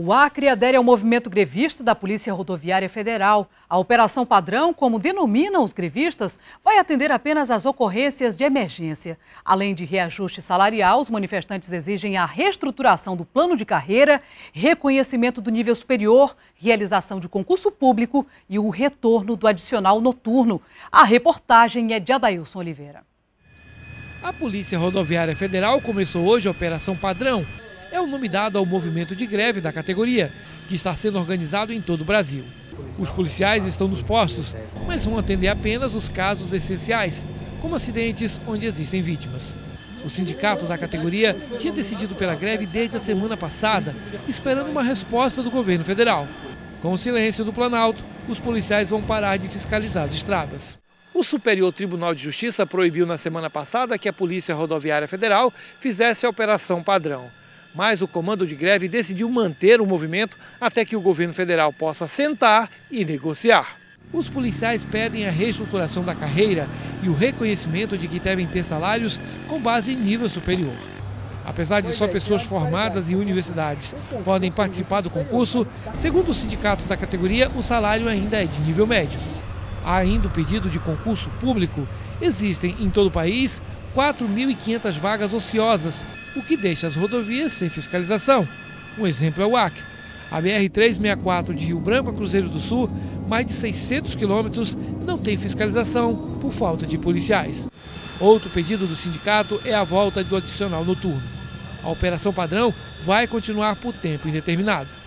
O Acre adere ao movimento grevista da Polícia Rodoviária Federal. A Operação Padrão, como denominam os grevistas, vai atender apenas às ocorrências de emergência. Além de reajuste salarial, os manifestantes exigem a reestruturação do plano de carreira, reconhecimento do nível superior, realização de concurso público e o retorno do adicional noturno. A reportagem é de Adailson Oliveira. A Polícia Rodoviária Federal começou hoje a Operação Padrão. É o nome dado ao movimento de greve da categoria, que está sendo organizado em todo o Brasil. Os policiais estão nos postos, mas vão atender apenas os casos essenciais, como acidentes onde existem vítimas. O sindicato da categoria tinha decidido pela greve desde a semana passada, esperando uma resposta do governo federal. Com o silêncio do Planalto, os policiais vão parar de fiscalizar as estradas. O Superior Tribunal de Justiça proibiu na semana passada que a Polícia Rodoviária Federal fizesse a Operação Padrão. Mas o comando de greve decidiu manter o movimento até que o governo federal possa sentar e negociar. Os policiais pedem a reestruturação da carreira e o reconhecimento de que devem ter salários com base em nível superior. Apesar de só pessoas formadas em universidades podem participar do concurso, segundo o sindicato da categoria, o salário ainda é de nível médio. Há ainda o pedido de concurso público. Existem em todo o país 4.500 vagas ociosas, o que deixa as rodovias sem fiscalização. Um exemplo é o Acre. A BR-364 de Rio Branco a Cruzeiro do Sul, mais de 600 quilômetros, não tem fiscalização por falta de policiais. Outro pedido do sindicato é a volta do adicional noturno. A Operação Padrão vai continuar por tempo indeterminado.